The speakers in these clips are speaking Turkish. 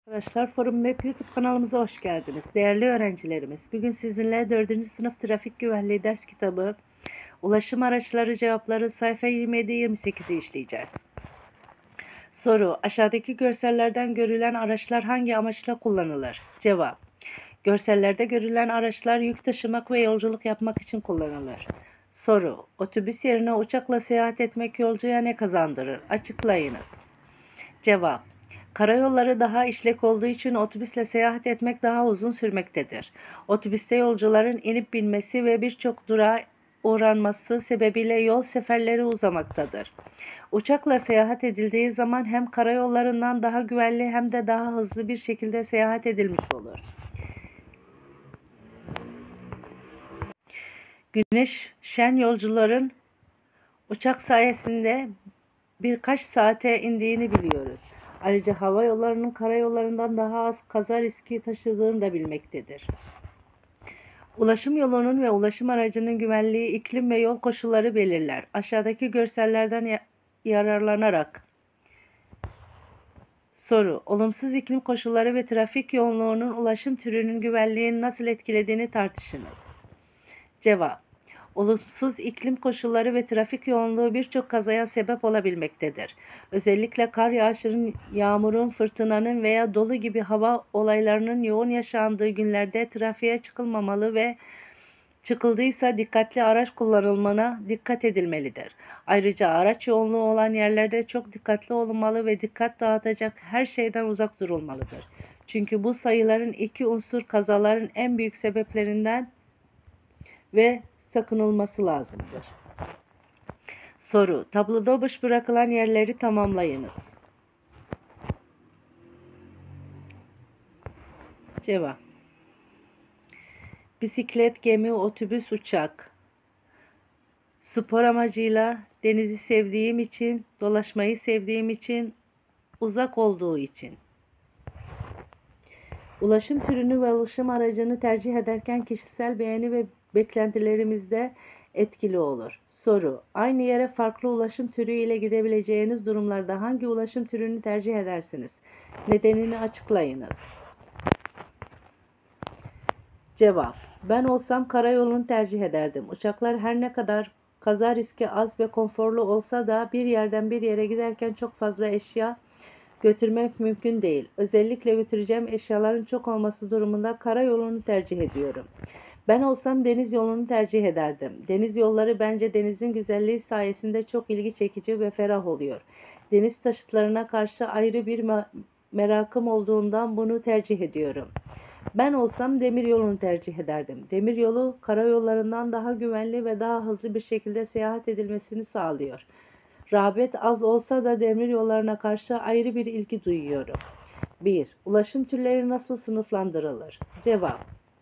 Arkadaşlar Forum Map YouTube kanalımıza hoş geldiniz. Değerli öğrencilerimiz, bugün sizinle 4. sınıf trafik güvenliği ders kitabı ulaşım araçları cevapları sayfa 27-28'i işleyeceğiz. Soru: aşağıdaki görsellerden görülen araçlar hangi amaçla kullanılır? Cevap: görsellerde görülen araçlar yük taşımak ve yolculuk yapmak için kullanılır. Soru: otobüs yerine uçakla seyahat etmek yolcuya ne kazandırır? Açıklayınız. Cevap: karayolları daha işlek olduğu için otobüsle seyahat etmek daha uzun sürmektedir. Otobüste yolcuların inip binmesi ve birçok durağa uğranması sebebiyle yol seferleri uzamaktadır. Uçakla seyahat edildiği zaman hem karayollarından daha güvenli hem de daha hızlı bir şekilde seyahat edilmiş olur. Güneş şen yolcuların uçak sayesinde birkaç saate indiğini biliyoruz. Ayrıca hava yollarının karayollarından daha az kaza riski taşıdığını da bilmektedir. Ulaşım yolunun ve ulaşım aracının güvenliği iklim ve yol koşulları belirler. Aşağıdaki görsellerden yararlanarak soru: olumsuz iklim koşulları ve trafik yoğunluğunun ulaşım türünün güvenliğini nasıl etkilediğini tartışınız. Cevap: olumsuz iklim koşulları ve trafik yoğunluğu birçok kazaya sebep olabilmektedir. Özellikle kar yağışının, yağmurun, fırtınanın veya dolu gibi hava olaylarının yoğun yaşandığı günlerde trafiğe çıkılmamalı ve çıkıldıysa dikkatli araç kullanılmana dikkat edilmelidir. Ayrıca araç yoğunluğu olan yerlerde çok dikkatli olunmalı ve dikkat dağıtacak her şeyden uzak durulmalıdır. Çünkü bu sayıların iki unsur kazaların en büyük sebeplerinden ve sakınılması lazımdır. Soru: tabloda boş bırakılan yerleri tamamlayınız. Cevap: bisiklet, gemi, otobüs, uçak. Spor amacıyla, denizi sevdiğim için, dolaşmayı sevdiğim için, uzak olduğu için. Ulaşım türünü ve ulaşım aracını tercih ederken kişisel beğeni ve beklentilerimizde etkili olur. Soru: aynı yere farklı ulaşım türü ile gidebileceğiniz durumlarda hangi ulaşım türünü tercih edersiniz? Nedenini açıklayınız. Cevap: ben olsam karayolunu tercih ederdim. Uçaklar her ne kadar kaza riski az ve konforlu olsa da bir yerden bir yere giderken çok fazla eşya götürmek mümkün değil. Özellikle götüreceğim eşyaların çok olması durumunda karayolunu tercih ediyorum. Ben olsam deniz yolunu tercih ederdim. Deniz yolları bence denizin güzelliği sayesinde çok ilgi çekici ve ferah oluyor. Deniz taşıtlarına karşı ayrı bir merakım olduğundan bunu tercih ediyorum. Ben olsam demir yolunu tercih ederdim. Demir yolu karayollarından daha güvenli ve daha hızlı bir şekilde seyahat edilmesini sağlıyor. Rağbet az olsa da demir yollarına karşı ayrı bir ilgi duyuyorum. 1. Ulaşım türleri nasıl sınıflandırılır? Cevap: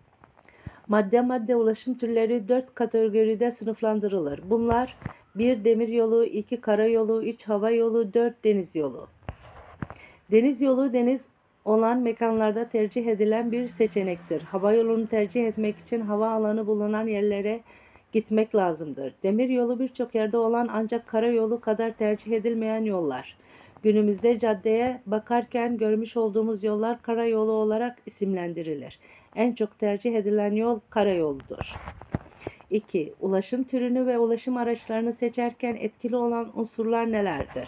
madde ulaşım türleri 4 kategoride sınıflandırılır. Bunlar: 1. Demir yolu, 2. Karayolu, 3. Hava yolu, 4. Deniz yolu. Deniz yolu, deniz olan mekanlarda tercih edilen bir seçenektir. Hava yolunu tercih etmek için hava alanı bulunan yerlere gitmek lazımdır. Demir yolu birçok yerde olan ancak karayolu kadar tercih edilmeyen yollar. Günümüzde caddeye bakarken görmüş olduğumuz yollar karayolu olarak isimlendirilir. En çok tercih edilen yol karayoludur. 2. Ulaşım türünü ve ulaşım araçlarını seçerken etkili olan unsurlar nelerdir?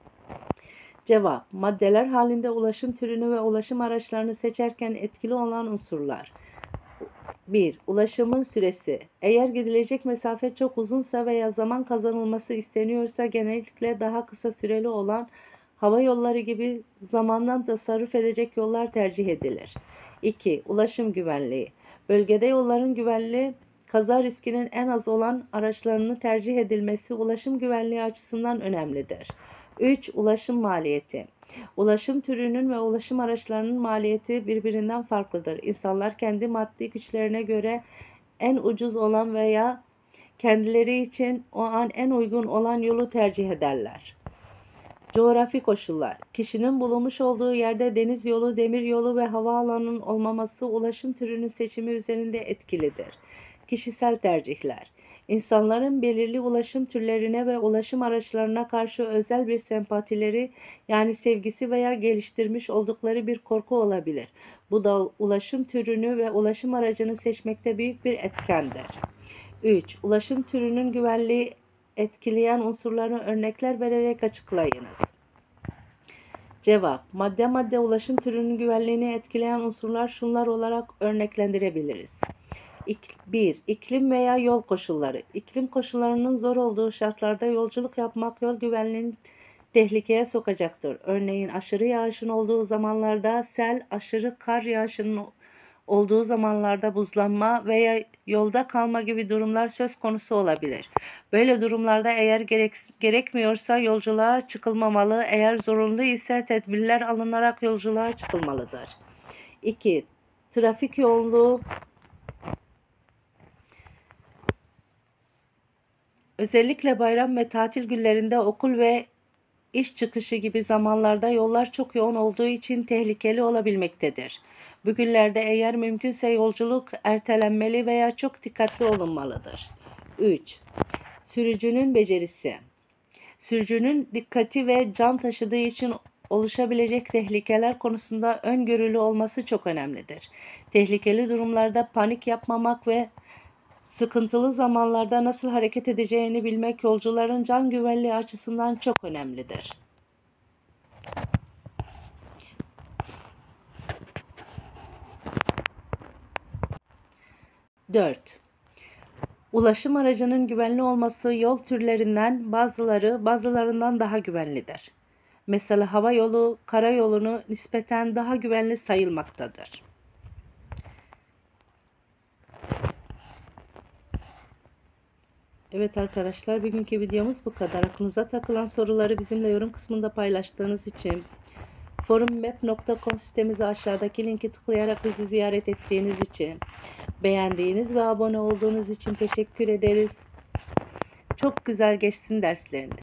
Cevap: maddeler halinde ulaşım türünü ve ulaşım araçlarını seçerken etkili olan unsurlar. 1. Ulaşımın süresi. Eğer gidilecek mesafe çok uzunsa veya zaman kazanılması isteniyorsa genellikle daha kısa süreli olan hava yolları gibi zamandan tasarruf edecek yollar tercih edilir. 2. Ulaşım güvenliği. Bölgede yolların güvenli, kaza riskinin en az olan araçlarının tercih edilmesi ulaşım güvenliği açısından önemlidir. 3. Ulaşım maliyeti. Ulaşım türünün ve ulaşım araçlarının maliyeti birbirinden farklıdır. İnsanlar kendi maddi güçlerine göre en ucuz olan veya kendileri için o an en uygun olan yolu tercih ederler. Coğrafi koşullar. Kişinin bulunmuş olduğu yerde deniz yolu, demir yolu ve havaalanının olmaması ulaşım türünün seçimi üzerinde etkilidir. Kişisel tercihler. İnsanların belirli ulaşım türlerine ve ulaşım araçlarına karşı özel bir sempatileri, yani sevgisi veya geliştirmiş oldukları bir korku olabilir. Bu da ulaşım türünü ve ulaşım aracını seçmekte büyük bir etkendir. 3. Ulaşım türünün güvenliği etkileyen unsurlarını örnekler vererek açıklayınız. Cevap: madde ulaşım türünün güvenliğini etkileyen unsurlar şunlar olarak örneklendirebiliriz. 1. İklim veya yol koşulları. İklim koşullarının zor olduğu şartlarda yolculuk yapmak yol güvenliğini tehlikeye sokacaktır. Örneğin aşırı yağışın olduğu zamanlarda sel, aşırı kar yağışının olduğu zamanlarda buzlanma veya yolda kalma gibi durumlar söz konusu olabilir. Böyle durumlarda eğer gerekmiyorsa yolculuğa çıkılmamalı, eğer zorunlu ise tedbirler alınarak yolculuğa çıkılmalıdır. 2. Trafik yoğunluğu. Özellikle bayram ve tatil günlerinde okul ve iş çıkışı gibi zamanlarda yollar çok yoğun olduğu için tehlikeli olabilmektedir. Bu günlerde eğer mümkünse yolculuk ertelenmeli veya çok dikkatli olunmalıdır. 3. Sürücünün becerisi. Sürücünün dikkati ve can taşıdığı için oluşabilecek tehlikeler konusunda öngörülü olması çok önemlidir. Tehlikeli durumlarda panik yapmamak ve sıkıntılı zamanlarda nasıl hareket edeceğini bilmek yolcuların can güvenliği açısından çok önemlidir. 4. Ulaşım aracının güvenli olması yol türlerinden bazılarından daha güvenlidir. Mesela hava yolu, karayolunu nispeten daha güvenli sayılmaktadır. Evet arkadaşlar, bugünkü videomuz bu kadar. Aklınıza takılan soruları bizimle yorum kısmında paylaştığınız için, forummap.com sitemizi aşağıdaki linki tıklayarak bizi ziyaret ettiğiniz için, beğendiğiniz ve abone olduğunuz için teşekkür ederiz. Çok güzel geçsin dersleriniz.